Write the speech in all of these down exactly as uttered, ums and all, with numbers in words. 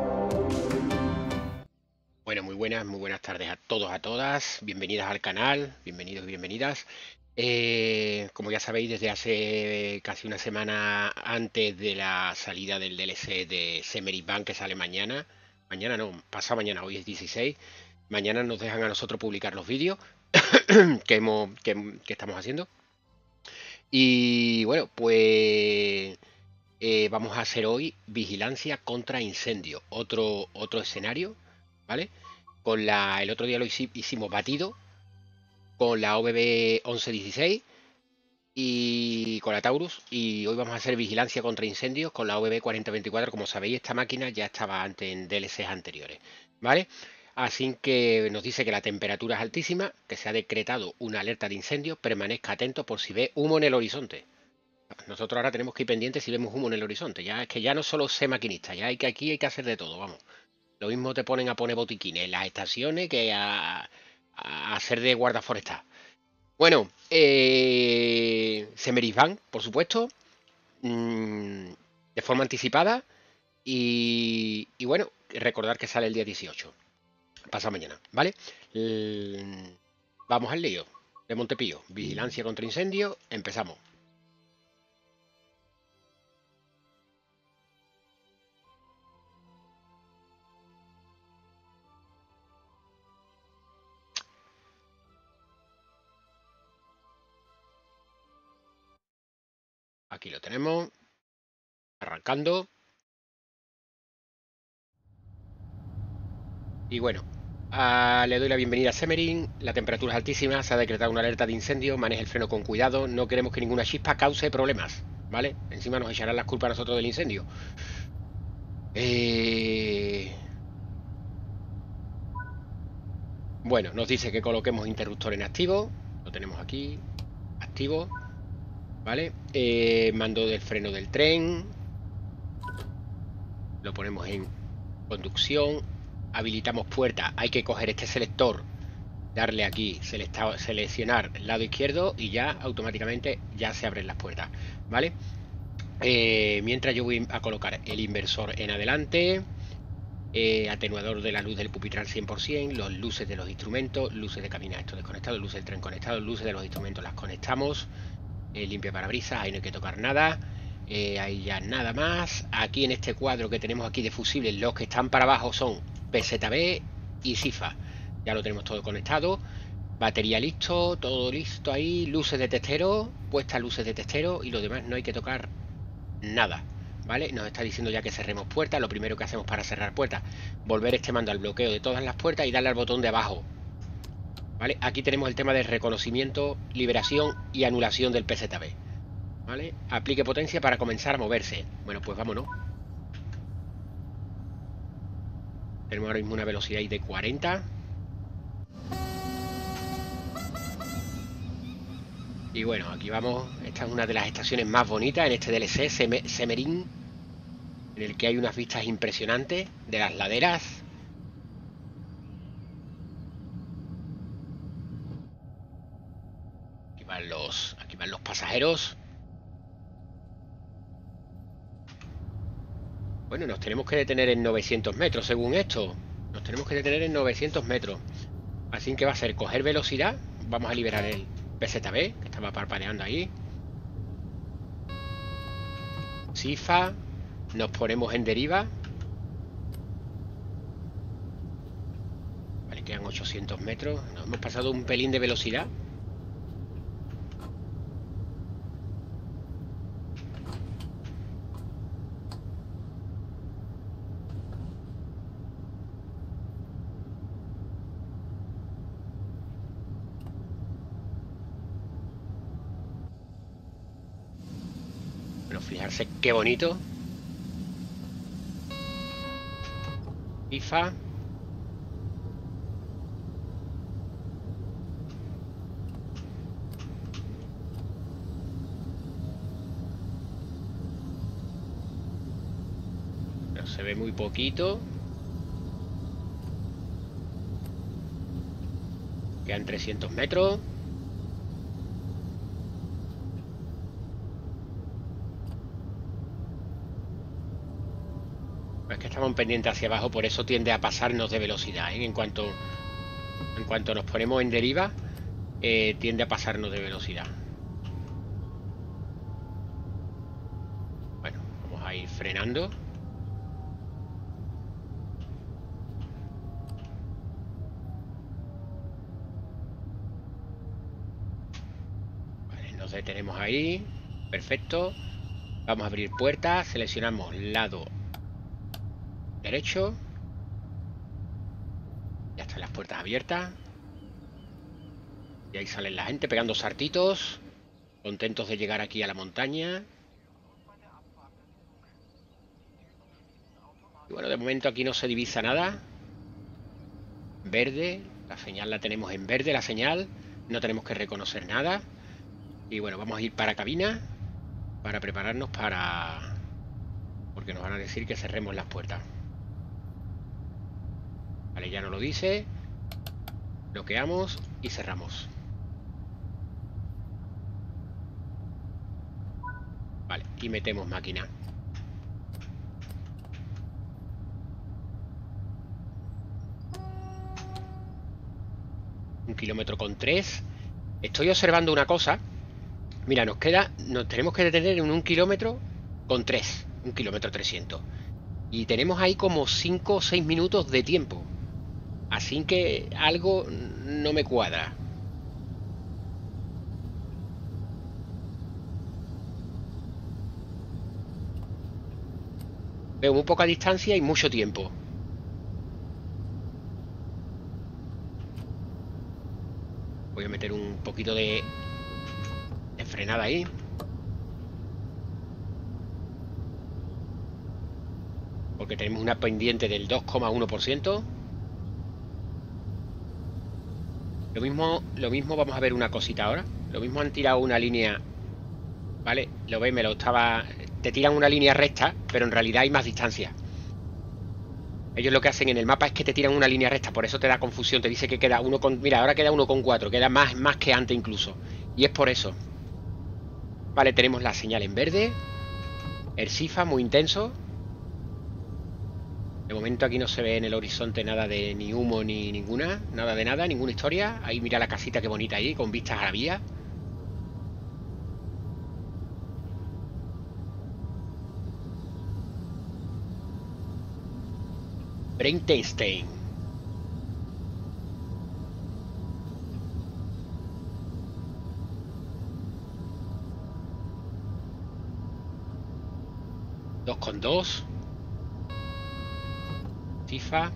Bueno, muy buenas, muy buenas tardes a todos, a todas. Bienvenidas al canal, bienvenidos y bienvenidas. Eh, como ya sabéis, desde hace casi una semana antes de la salida del D L C de Semeris Bank, que sale mañana, mañana no, pasado mañana, hoy es dieciséis, mañana nos dejan a nosotros publicar los vídeos que, hemos, que, que estamos haciendo. Y bueno, pues eh, vamos a hacer hoy vigilancia contra incendio, otro, otro escenario, ¿vale? Con la, el otro día lo hicimos batido con la O B B once dieciséis y con la Taurus, y hoy vamos a hacer vigilancia contra incendios con la O B B cuarenta veinticuatro. Como sabéis, esta máquina ya estaba antes en D L Cs anteriores, ¿vale? Así que nos dice que la temperatura es altísima, que se ha decretado una alerta de incendio, permanezca atento por si ve humo en el horizonte. Nosotros ahora tenemos que ir pendientes si vemos humo en el horizonte. Ya es que ya no solo sé maquinista, ya hay que aquí hay que hacer de todo, vamos. Lo mismo te ponen a poner botiquines en las estaciones que a, a hacer de guarda forestal. Bueno, eh, Semeris Bank, por supuesto, mmm, de forma anticipada. Y, y bueno, recordar que sale el día dieciocho, pasado mañana, ¿vale? L Vamos al lío de Montepío. Vigilancia contra incendios, empezamos. Aquí lo tenemos, arrancando. Y bueno, ah, le doy la bienvenida a Semerin. La temperatura es altísima, se ha decretado una alerta de incendio. Maneje el freno con cuidado. No queremos que ninguna chispa cause problemas, ¿vale? Encima nos echarán las culpas a nosotros del incendio. Eh... Bueno, nos dice que coloquemos interruptor en activo. Lo tenemos aquí, activo, ¿vale? Eh, mando del freno del tren. Lo ponemos en conducción. Habilitamos puerta. Hay que coger este selector, darle aquí, seleccionar el lado izquierdo y ya automáticamente ya se abren las puertas, ¿vale? Eh, mientras yo voy a colocar el inversor en adelante, eh, atenuador de la luz del pupitre al cien por cien, los luces de los instrumentos, luces de cabina esto desconectado, luces del tren conectado, luces de los instrumentos las conectamos, eh, limpia parabrisas, ahí no hay que tocar nada. Eh, ahí ya nada más. Aquí en este cuadro que tenemos aquí de fusibles, los que están para abajo son P Z B y SIFA. Ya lo tenemos todo conectado. Batería listo, todo listo ahí. Luces de testero, puestas luces de testero, y lo demás no hay que tocar nada, ¿vale? Nos está diciendo ya que cerremos puertas. Lo primero que hacemos para cerrar puertas, volver este mando al bloqueo de todas las puertas y darle al botón de abajo, ¿vale? Aquí tenemos el tema de reconocimiento, liberación y anulación del P Z B, ¿vale? Aplique potencia para comenzar a moverse. Bueno, pues vámonos. Tenemos ahora mismo una velocidad de cuarenta. Y bueno, aquí vamos. Esta es una de las estaciones más bonitas en este D L C, Semerin, en el que hay unas vistas impresionantes de las laderas. Aquí van los, aquí van los pasajeros. Bueno, nos tenemos que detener en novecientos metros, según esto. Nos tenemos que detener en novecientos metros. Así que va a ser coger velocidad. Vamos a liberar el P Z B, que estaba parpadeando ahí. SIFA. Nos ponemos en deriva. Vale, quedan ochocientos metros. Nos hemos pasado un pelín de velocidad. Pero fijarse qué bonito. SIFA. Pero se ve muy poquito. Quedan trescientos metros. Es que estamos pendientes hacia abajo, por eso tiende a pasarnos de velocidad, ¿eh? En cuanto, en cuanto nos ponemos en deriva, eh, tiende a pasarnos de velocidad. Bueno, vamos a ir frenando. Vale, nos detenemos ahí. Perfecto. Vamos a abrir puertas, seleccionamos lado derecho. Ya están las puertas abiertas. Y ahí salen la gente pegando saltitos, contentos de llegar aquí a la montaña. Y bueno, de momento aquí no se divisa nada. Verde, la señal la tenemos en verde, la señal. No tenemos que reconocer nada. Y bueno, vamos a ir para cabina para prepararnos para... porque nos van a decir que cerremos las puertas. Vale, ya nos lo dice. Bloqueamos y cerramos. Vale, y metemos máquina. Un kilómetro con tres. Estoy observando una cosa. Mira, nos queda... Nos tenemos que detener en un kilómetro con tres. Un kilómetro trescientos. Y tenemos ahí como cinco o seis minutos de tiempo. Así que algo no me cuadra. Veo muy poca distancia y mucho tiempo. Voy a meter un poquito de, de frenada ahí. Porque tenemos una pendiente del dos coma uno por ciento. Lo mismo, lo mismo vamos a ver una cosita ahora. Lo mismo han tirado una línea. ¿Vale? Lo veis, me lo estaba... Te tiran una línea recta, pero en realidad hay más distancia. Ellos lo que hacen en el mapa es que te tiran una línea recta, por eso te da confusión. Te dice que queda uno con... Mira, ahora queda uno con cuatro, queda más, más que antes incluso. Y es por eso. Vale, tenemos la señal en verde. El SIFA muy intenso. De momento aquí no se ve en el horizonte nada de ni humo ni ninguna. Nada de nada, ninguna historia. Ahí mira la casita que bonita ahí, con vistas a la vía. Breinstein. Dos con dos. FIFA.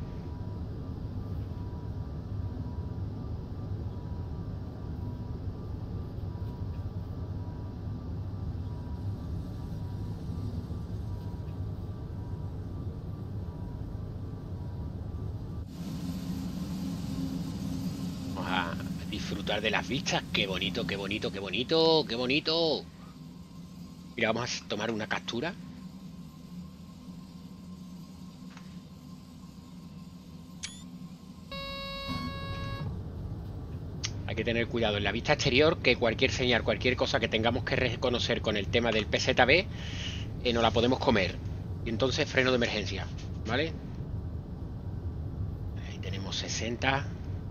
Vamos a disfrutar de las vistas. Qué bonito, qué bonito, qué bonito, qué bonito. Mira, vamos a tomar una captura. Hay que tener cuidado en la vista exterior, que cualquier señal, cualquier cosa que tengamos que reconocer con el tema del P Z B, eh, no la podemos comer. Y entonces freno de emergencia, ¿vale? Ahí tenemos sesenta.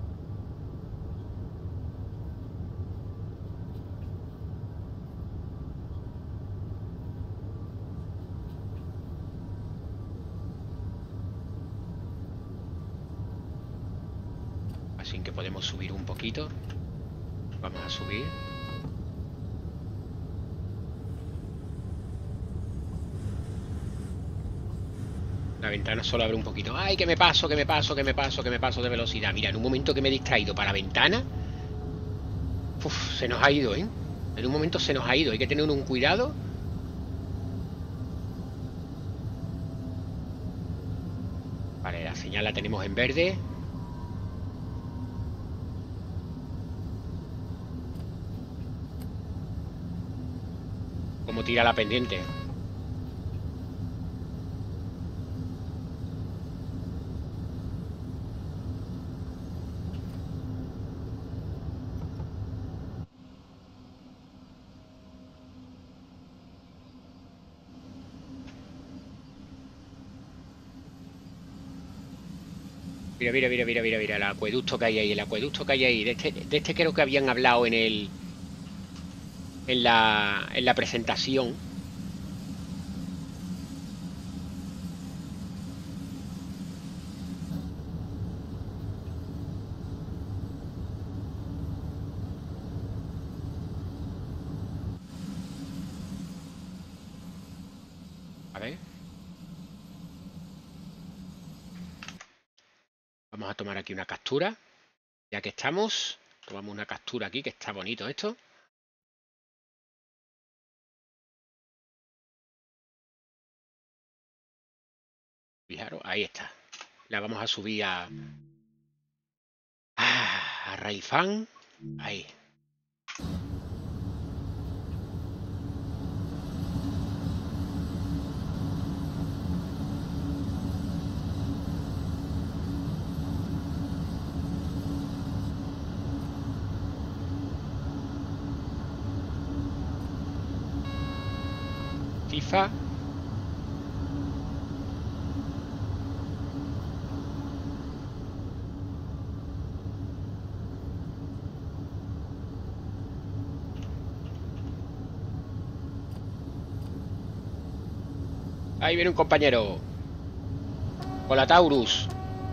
Así que podemos subir un poquito. Vamos a subir. La ventana solo abre un poquito. ¡Ay, que me paso, que me paso, que me paso, que me paso de velocidad! Mira, en un momento que me he distraído para la ventana, uf, se nos ha ido, ¿eh? En un momento se nos ha ido. Hay que tener un cuidado. Vale, la señal la tenemos en verde. Como tira la pendiente. Mira, mira, mira, mira, mira, mira, el acueducto que hay ahí, el acueducto que hay ahí. De este, de este creo que habían hablado en el, en la, en la presentación. A ver. Vamos a tomar aquí una captura. Ya que estamos, tomamos una captura aquí, que está bonito esto. Fijaros, ahí está. La vamos a subir a... Ah, a Raifán. Ahí. FIFA. Ahí viene un compañero. Hola, Taurus.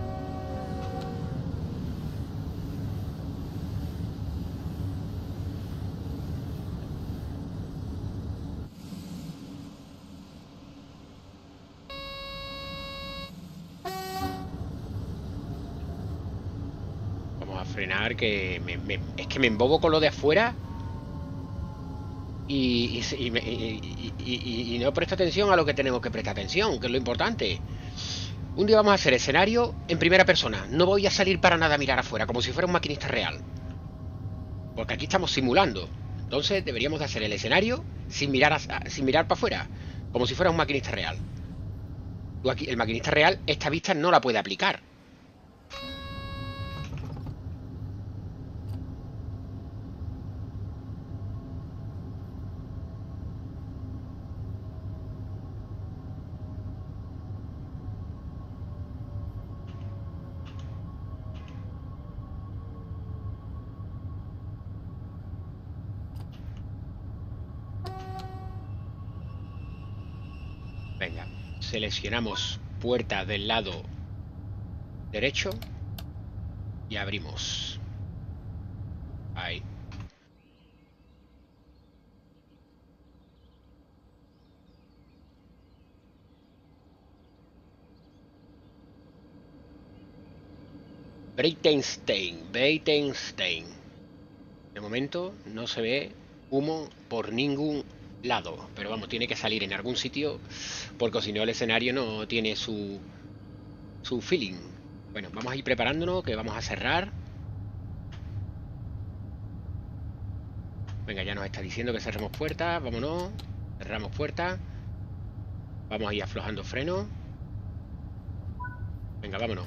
Vamos a frenar, que me, me, es que me embobo con lo de afuera. Y, y, y, y, y, y no presto atención a lo que tenemos que prestar atención, que es lo importante. Un día vamos a hacer escenario en primera persona. No voy a salir para nada a mirar afuera, como si fuera un maquinista real. Porque aquí estamos simulando. Entonces deberíamos de hacer el escenario sin mirar, a, sin mirar para afuera, como si fuera un maquinista real. Tú aquí, el maquinista real, esta vista no la puede aplicar. Venga, seleccionamos puerta del lado derecho y abrimos. Ahí. Breitenstein, Breitenstein. De momento no se ve humo por ningún lado, pero vamos, tiene que salir en algún sitio, porque si no el escenario no tiene su su feeling. Bueno, vamos a ir preparándonos, que vamos a cerrar. Venga, ya nos está diciendo que cerremos puertas. Vámonos. Cerramos puertas. Vamos a ir aflojando freno. Venga, vámonos.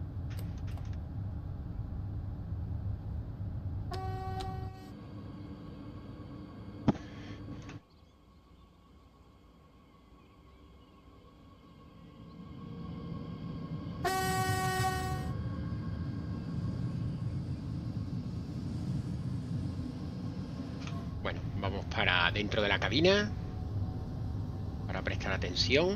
Bueno, vamos para dentro de la cabina para prestar atención.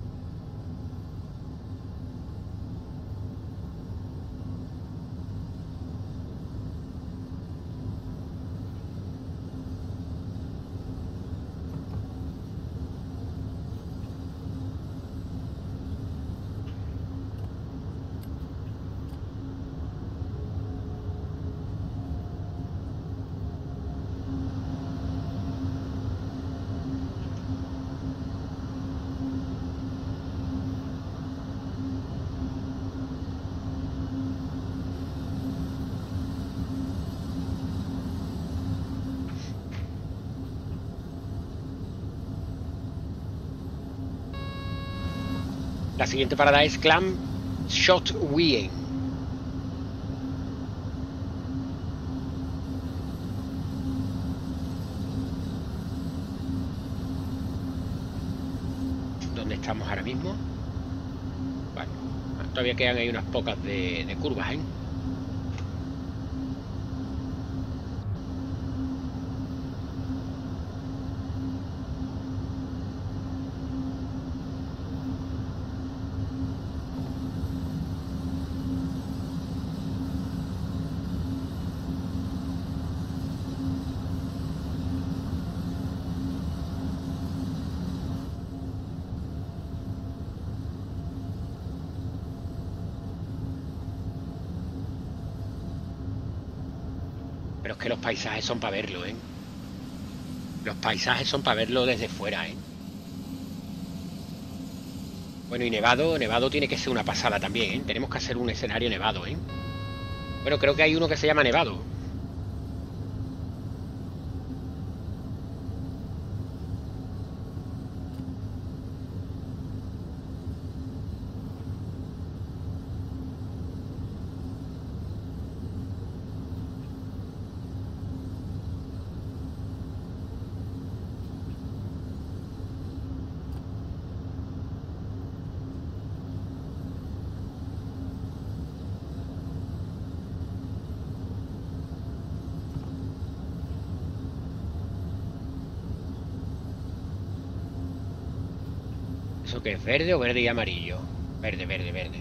La siguiente parada es Clam Shot Wien. ¿Dónde estamos ahora mismo? Vale, Todavía quedan ahí unas pocas de, de curvas, ¿eh? Pero es que los paisajes son para verlo, ¿eh? Los paisajes son para verlo desde fuera, ¿eh? Bueno, y nevado, nevado tiene que ser una pasada también, ¿eh? Tenemos que hacer un escenario nevado, ¿eh? Bueno, creo que hay uno que se llama Nevado. ¿Eso qué es? ¿Verde o verde y amarillo? Verde, verde, verde.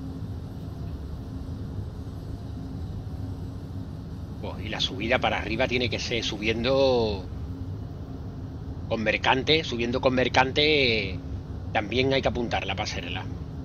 Pues, y la subida para arriba tiene que ser subiendo con mercante, subiendo con mercante. También hay que apuntarla para hacerla.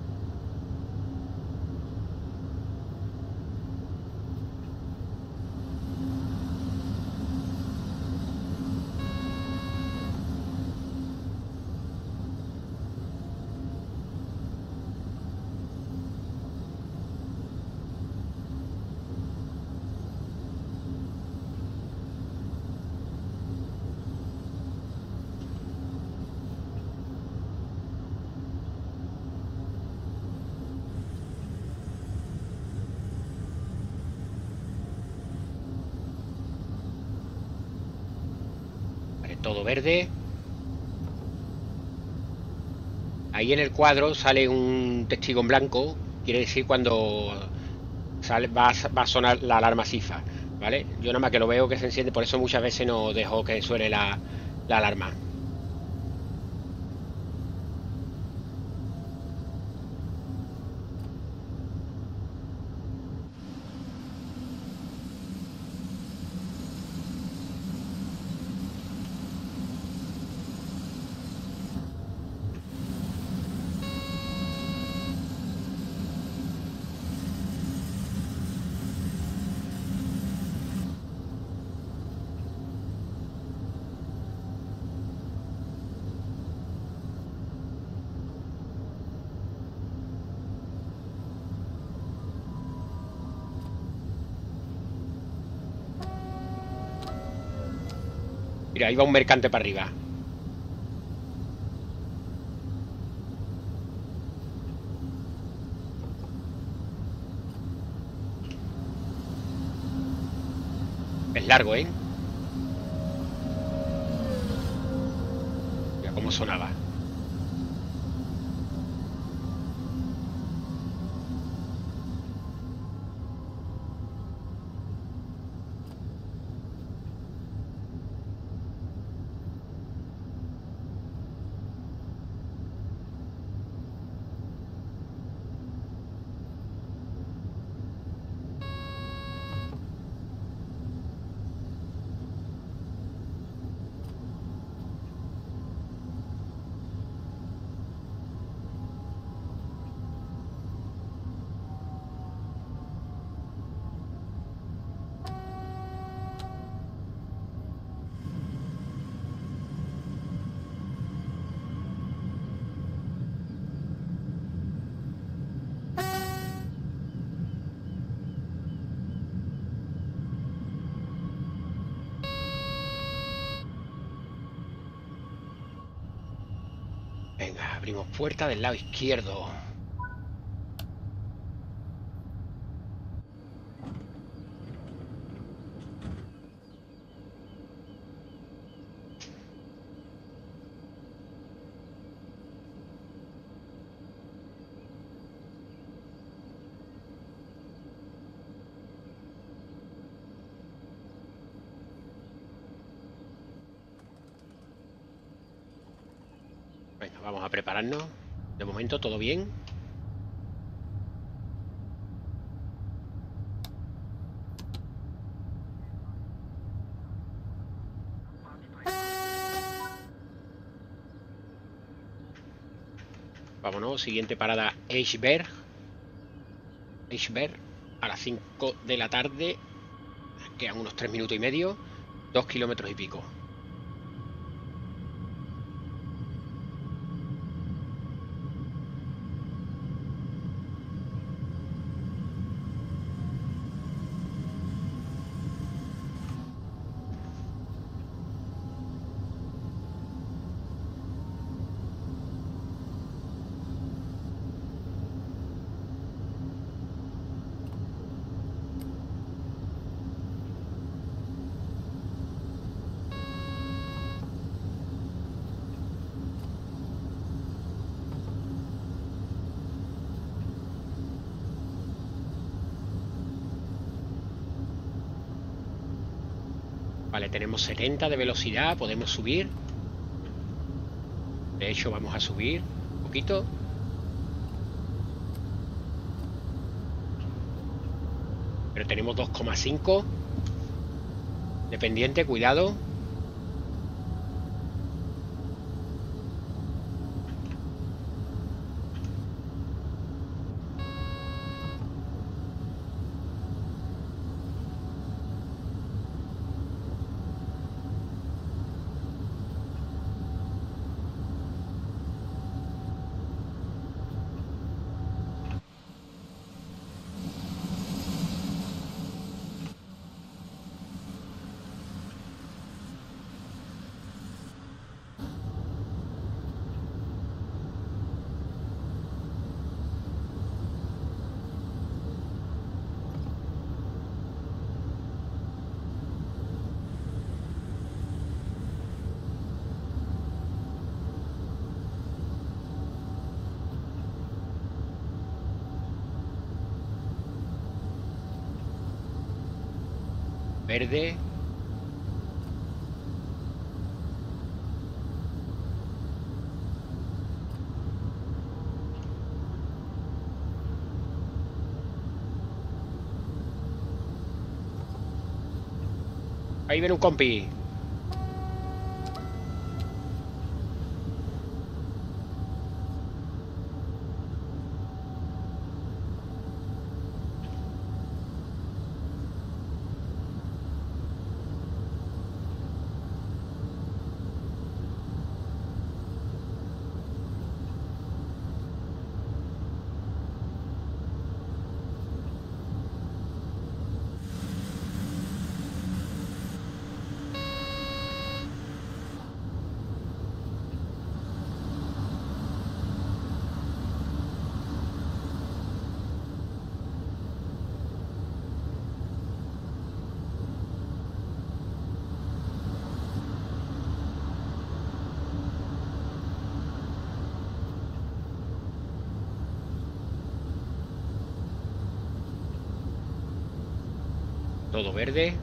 Vale, todo verde. Ahí en el cuadro sale un testigo en blanco. Quiere decir cuando sale, va, a, va a sonar la alarma S I F A, ¿vale? Yo nada más que lo veo que se enciende, por eso muchas veces no dejo que suene la, la alarma. Mira, ahí va un mercante para arriba. Es largo, ¿eh? Mira cómo sonaba. Venga, abrimos puerta del lado izquierdo. vamos a prepararnos. De momento todo bien. Vámonos, siguiente parada, Eichberg. Eichberg a las cinco de la tarde. Quedan unos tres minutos y medio. Dos kilómetros y pico. Vale, tenemos setenta de velocidad, podemos subir. De hecho, vamos a subir un poquito. Pero tenemos dos coma cinco de pendiente, cuidado. Verde. Ahí viene un compi. Todo verde.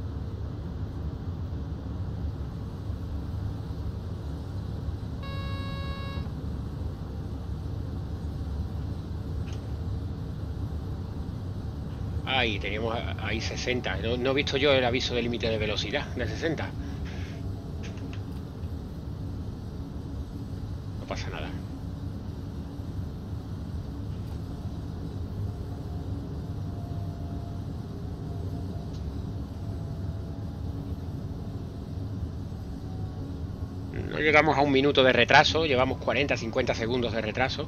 Ahí teníamos ahí sesenta. No, no he visto yo el aviso de límite de velocidad de sesenta. No pasa nada. No llegamos a un minuto de retraso, llevamos cuarenta, cincuenta segundos de retraso.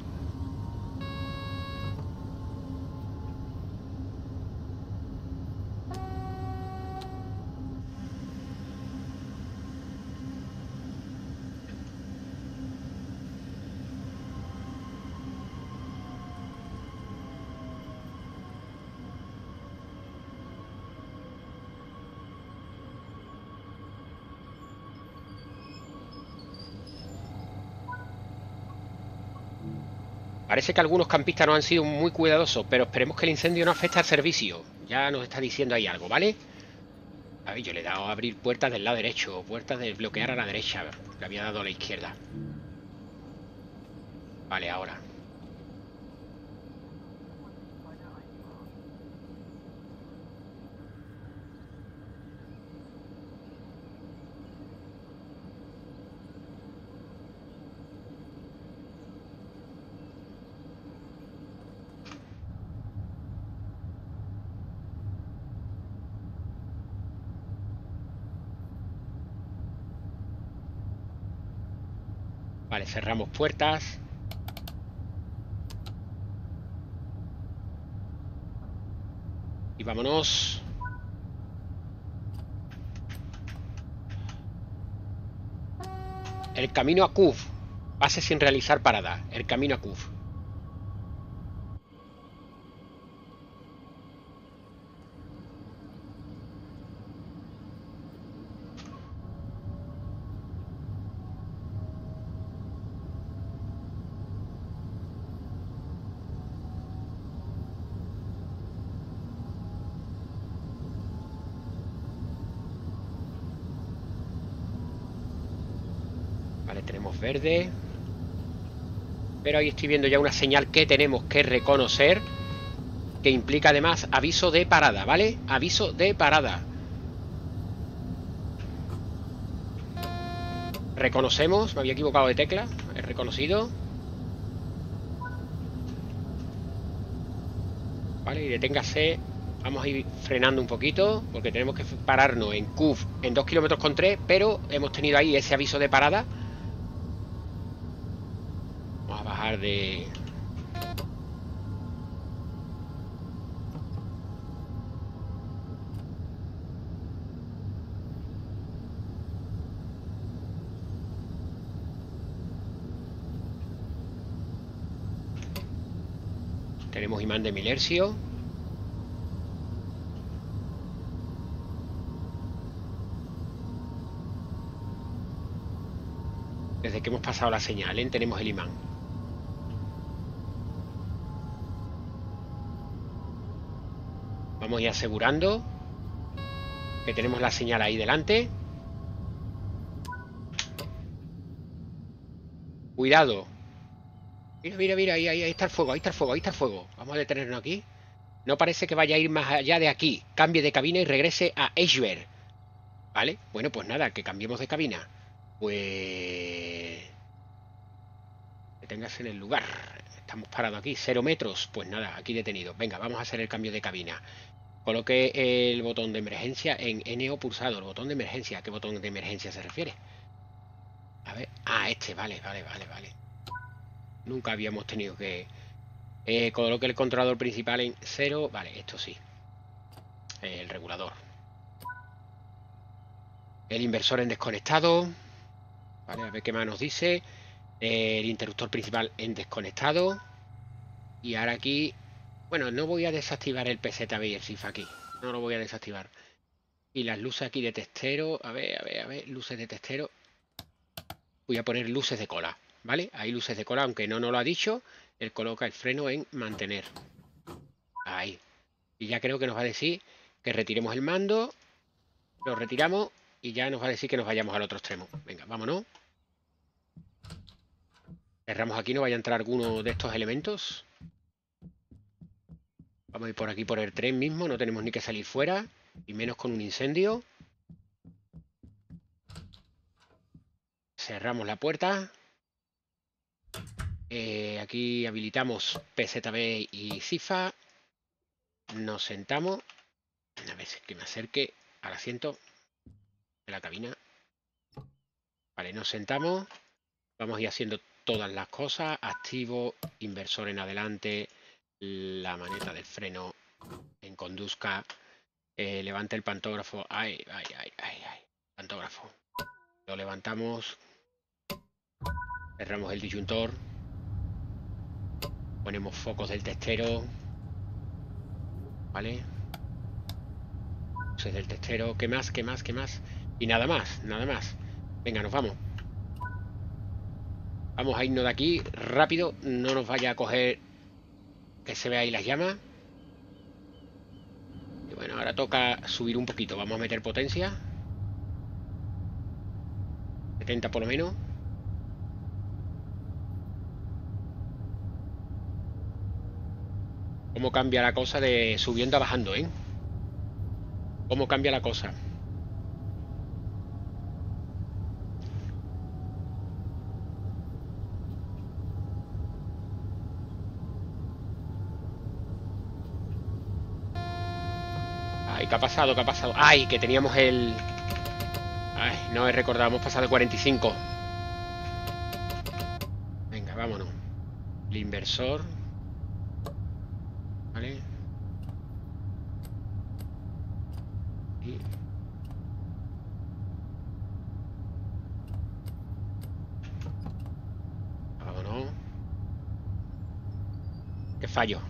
Parece que algunos campistas no han sido muy cuidadosos, pero esperemos que el incendio no afecte al servicio. Ya nos está diciendo ahí algo, ¿vale? A ver, yo le he dado a abrir puertas del lado derecho, puertas de bloquear a la derecha. Le había dado a la izquierda. Vale, ahora. Vale, cerramos puertas. Y vámonos. El camino a Kuf. Pase sin realizar parada. El camino a Kuf. Vale, tenemos verde. Pero ahí estoy viendo ya una señal que tenemos que reconocer, que implica además aviso de parada, ¿vale? Aviso de parada. Reconocemos, me había equivocado de tecla. He reconocido. Vale, y deténgase. Vamos a ir frenando un poquito, porque tenemos que pararnos en Kuf en dos kilómetros con tres, pero hemos tenido ahí ese aviso de parada. Vamos a bajar de... Tenemos imán de Milersio. Desde que hemos pasado la señal, ¿eh? Tenemos el imán. Vamos a ir asegurando que tenemos la señal ahí delante. Cuidado. Mira, mira, mira, ahí, ahí, ahí está el fuego, ahí está el fuego, ahí está el fuego. Vamos a detenernos aquí. No parece que vaya a ir más allá de aquí. Cambie de cabina y regrese a Eschberg. ¿Vale? Bueno, pues nada, que cambiemos de cabina. Pues... Deténgase en el lugar. Estamos parados aquí, cero metros. Pues nada, aquí detenidos. Venga, vamos a hacer el cambio de cabina. Coloque el botón de emergencia en N O pulsado. El botón de emergencia. ¿A qué botón de emergencia se refiere? A ver. Ah, este, vale, vale, vale, vale. Nunca habíamos tenido que... Eh, coloque el controlador principal en cero. Vale, esto sí. El regulador. El inversor en desconectado. Vale, a ver qué más nos dice. El interruptor principal en desconectado. Y ahora aquí... Bueno, no voy a desactivar el P Z B y el S I F aquí. No lo voy a desactivar. Y las luces aquí de testero. A ver, a ver, a ver. Luces de testero. Voy a poner luces de cola. ¿Vale? Hay luces de cola, aunque no nos lo ha dicho. Él coloca el freno en mantener. Ahí. Y ya creo que nos va a decir que retiremos el mando. Lo retiramos. Y ya nos va a decir que nos vayamos al otro extremo. Venga, vámonos. Cerramos aquí, no vaya a entrar alguno de estos elementos. Vamos a ir por aquí por el tren mismo. No tenemos ni que salir fuera. Y menos con un incendio. Cerramos la puerta. Eh, aquí habilitamos P Z B y S I F A. Nos sentamos. A ver si que me acerque al asiento de la cabina. Vale, nos sentamos. Vamos a ir haciendo todas las cosas. Activo, inversor en adelante. La maneta del freno en conduzca. Eh, levante el pantógrafo. Ay, ay, ay, ay, ay. Pantógrafo. Lo levantamos. Cerramos el disyuntor. Ponemos focos del testero. Vale. Luces del testero. ¿Qué más? ¿Qué más? ¿Qué más? Y nada más, nada más. Venga, nos vamos. Vamos a irnos de aquí rápido. No nos vaya a coger que se vea ahí las llamas. Y bueno, ahora toca subir un poquito. Vamos a meter potencia. setenta por lo menos. Cómo cambia la cosa de subiendo a bajando, ¿eh? Cómo cambia la cosa. Ay, ¿qué ha pasado? ¿Qué ha pasado? Ay, que teníamos el... Ay, no he recordado, hemos pasado de cuarenta y cinco. Venga, vámonos. El inversor. Vale. Y... vámonos. Qué fallo.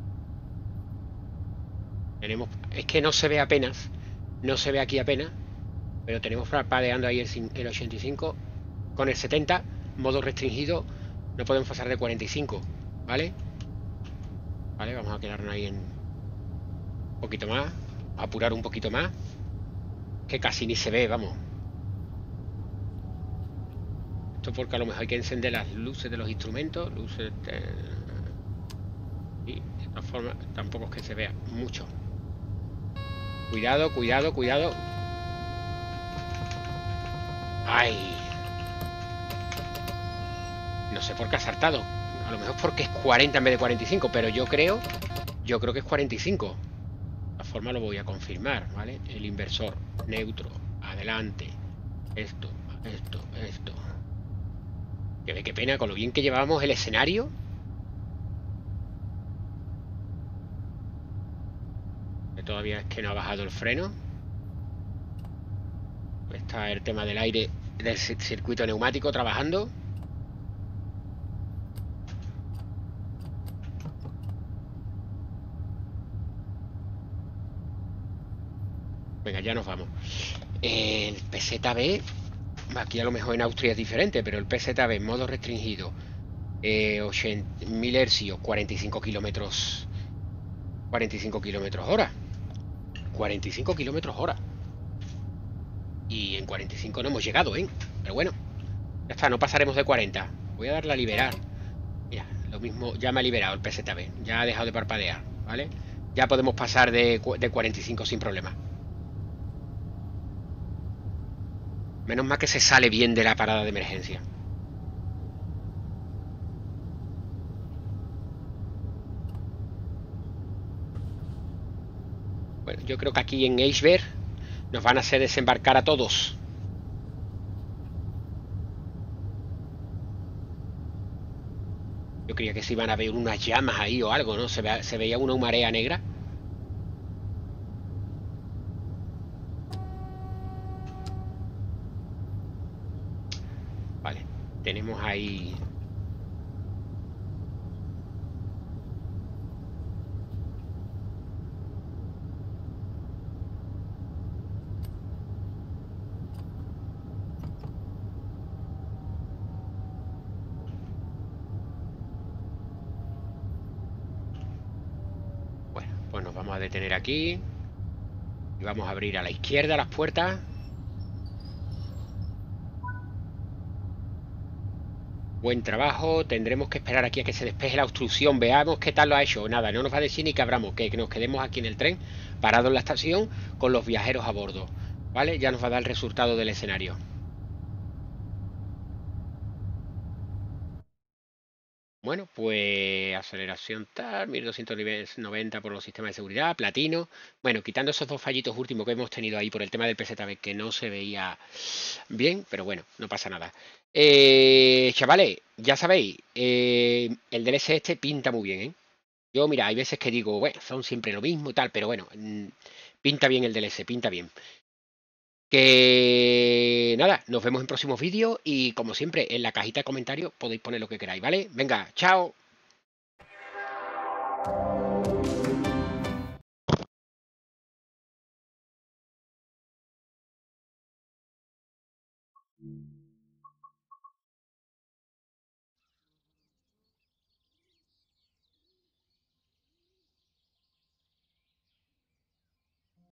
Tenemos... Es que no se ve apenas. No se ve aquí apenas. Pero tenemos parpadeando ahí el, el ochenta y cinco. Con el setenta. Modo restringido. No podemos pasar de cuarenta y cinco. ¿Vale? Vale, vamos a quedarnos ahí en... un poquito más. A apurar un poquito más. Que casi ni se ve, vamos. Esto porque a lo mejor hay que encender las luces de los instrumentos. Luces de... y de todas formas tampoco es que se vea mucho. Cuidado, cuidado, cuidado. Ay. No sé por qué ha saltado. A lo mejor porque es cuarenta en vez de cuarenta y cinco. Pero yo creo Yo creo que es cuarenta y cinco. De todas formas lo voy a confirmar, ¿vale? El inversor, neutro, adelante. Esto, esto, esto. Que ve qué pena, con lo bien que llevábamos el escenario. Que todavía es que no ha bajado el freno. Está el tema del aire del circuito neumático trabajando. Venga, ya nos vamos. El P Z B, aquí a lo mejor en Austria es diferente, pero el P Z B en modo restringido, eh, ochenta mil hercios, cuarenta y cinco kilómetros, cuarenta y cinco kilómetros hora. cuarenta y cinco kilómetros hora. Y en cuarenta y cinco no hemos llegado, ¿eh? Pero bueno, ya está, no pasaremos de cuarenta. Voy a darle a liberar. Mira, lo mismo, ya me ha liberado el P Z B. Ya ha dejado de parpadear, ¿vale? Ya podemos pasar de, de cuarenta y cinco sin problema. Menos mal que se sale bien de la parada de emergencia. Bueno, yo creo que aquí en Eisberg nos van a hacer desembarcar a todos. Yo creía que se iban a ver unas llamas ahí o algo, ¿no? Se, ve, se veía una marea negra. Vale, tenemos ahí... Bueno, pues nos vamos a detener aquí. Y vamos a abrir a la izquierda las puertas. Buen trabajo. Tendremos que esperar aquí a que se despeje la obstrucción. Veamos qué tal lo ha hecho. Nada, no nos va a decir ni que abramos, que, que nos quedemos aquí en el tren, parados en la estación, con los viajeros a bordo. ¿Vale? Ya nos va a dar el resultado del escenario. Bueno, pues aceleración tal, mil doscientos noventa por los sistemas de seguridad, platino. Bueno, quitando esos dos fallitos últimos que hemos tenido ahí por el tema del P Z B, que no se veía bien, pero bueno, no pasa nada. Eh, chavales, ya sabéis, eh, el D L C este pinta muy bien, ¿eh? Yo, mira, hay veces que digo, bueno, son siempre lo mismo y tal, pero bueno, mm, pinta bien el D L C, pinta bien. Que nada, nos vemos en próximos vídeos y como siempre, en la cajita de comentarios podéis poner lo que queráis, ¿vale? Venga, chao.